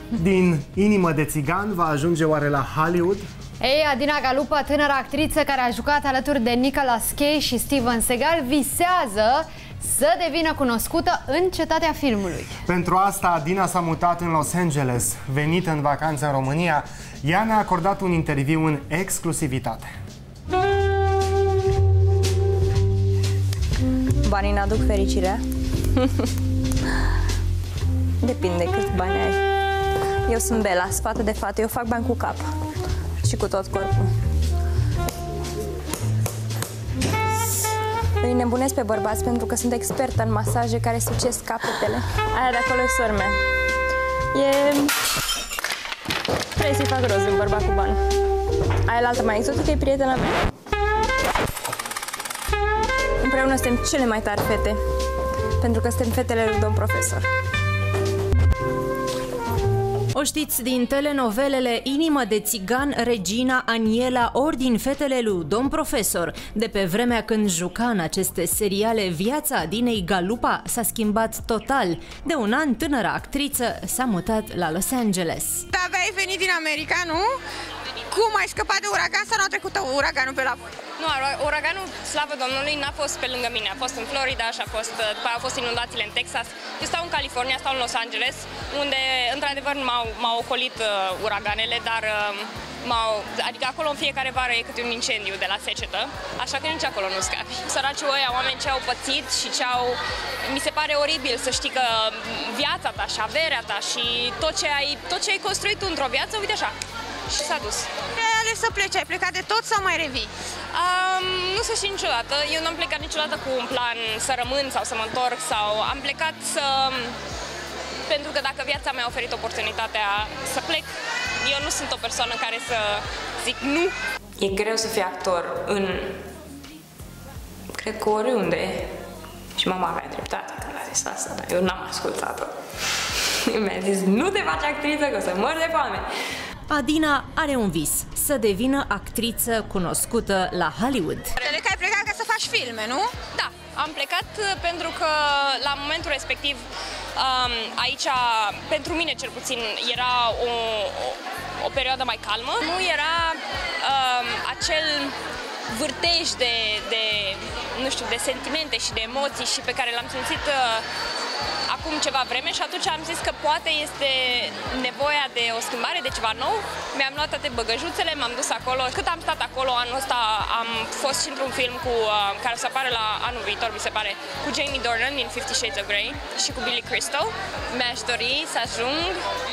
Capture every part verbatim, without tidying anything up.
Din Inimă de țigan va ajunge oare la Hollywood? Ei, Adina Galupa, tânără actriță care a jucat alături de Nicolas Cage și Steven Seagal, visează să devină cunoscută în cetatea filmului. Pentru asta, Adina s-a mutat în Los Angeles. Venită în vacanță în România, ea ne-a acordat un interviu în exclusivitate. Banii n-aduc fericirea? Depinde câți bani ai. Eu sunt Bela, sfată de fată, eu fac bani cu cap și cu tot corpul. Îi nebunesc pe bărbați pentru că sunt expertă în masaje care sucesc capetele. Aia de acolo e sora mea. E... Trebuie să-i fac rost de un bărbat cu bani. Aia la altă mai exotică e prietena mea. Împreună suntem cele mai tari fete, pentru că suntem fetele lui domn profesor. O știți din telenovelele Inimă de țigan, Regina, Aniela, ori din Fetele lui domn profesor. De pe vremea când juca în aceste seriale, viața Adinei Galupa s-a schimbat total. De un an, tânăra actriță s-a mutat la Los Angeles. Da, aveai venit din America, nu? Cum ai scăpat de uragan sau n-a trecut uraganul pe la voi? Nu, uraganul, slavă Domnului, n-a fost pe lângă mine. A fost în Florida și a fost, după aia au fost inundațiile în Texas. Eu stau în California, stau în Los Angeles, unde, într-adevăr, m-au ocolit uh, uraganele, dar uh, adică acolo în fiecare vară e câte un incendiu de la secetă, așa că nici acolo nu scapi. Săracii ăia, oameni ce au pățit și ce au... Mi se pare oribil să știi că viața ta și averea ta și tot ce ai, tot ce ai construit tu într-o viață, uite așa, și s-a dus. Ai ales să pleci? Ai plecat de tot sau mai revii? Um, nu se știe niciodată. Eu nu am plecat niciodată cu un plan să rămân sau să mă întorc sau am plecat să... Pentru că dacă viața mi-a oferit oportunitatea să plec, eu nu sunt o persoană care să zic nu. E greu să fii actor în... Cred că oriunde. Și mama avea dreptate când a zis asta, dar eu n-am ascultat-o. Mi-a zis, nu te faci actriță, că o să mor de foame. Adina are un vis, să devină actriță cunoscută la Hollywood. Înțeleg că ai plecat ca să faci filme, nu? Da, am plecat pentru că la momentul respectiv aici, pentru mine cel puțin, era o, o, o perioadă mai calmă. Nu era um, acel vârtej de, de, nu știu, de sentimente și de emoții și pe care l-am simțit uh, acum ceva vreme și atunci am zis că poate este nevoia de o schimbare, de ceva nou. Mi-am luat toate băgăjuțele, m-am dus acolo. Cât am stat acolo, anul ăsta am fost și într-un film cu, uh, care o să apare la anul viitor, mi se pare, cu Jamie Dornan din Fifty Shades of Grey și cu Billy Crystal. Mi-aș dori să ajung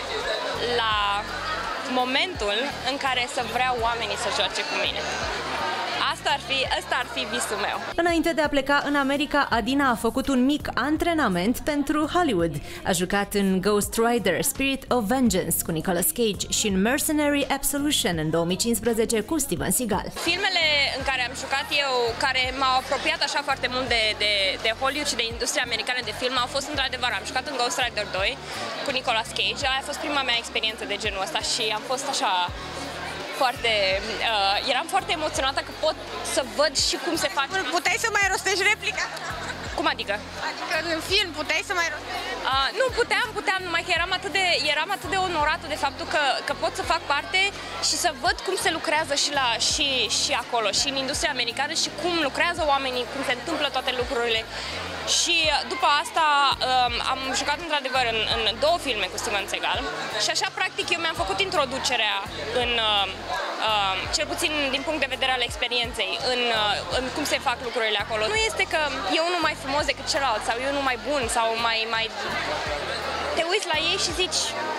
la momentul în care să vreau oamenii să joace cu mine. Asta ar fi, asta ar fi visul meu. Înainte de a pleca în America, Adina a făcut un mic antrenament pentru Hollywood. A jucat în Ghost Rider, Spirit of Vengeance cu Nicolas Cage și în Mercenary Absolution în două mii cincisprezece cu Steven Seagal. Filmele în care am jucat eu, care m-au apropiat așa foarte mult de, de, de Hollywood și de industria americană de film, au fost într-adevăr, am jucat în Ghost Rider doi cu Nicolas Cage. Aia a fost prima mea experiență de genul ăsta și am fost așa... Foarte, uh, eram foarte emoționată că pot să văd și cum se face. Puteai să mai rostești replica? Cum adică? Adică în film puteai să mai rostești? Uh, nu, puteam, puteam, numai că eram atât de, eram atât de onorată de faptul că, că pot să fac parte și să văd cum se lucrează și, la, și, și acolo, și în industria americană și cum lucrează oamenii, cum se întâmplă toate lucrurile. Și după asta um, am jucat într-adevăr în, în două filme cu Steven Seagal și așa practic eu mi-am făcut introducerea în, uh, uh, cel puțin din punct de vedere al experienței, în, uh, în cum se fac lucrurile acolo. Nu este că e unul mai frumos decât celălalt sau e unul mai bun sau mai... mai... Te uiți la ei și zici,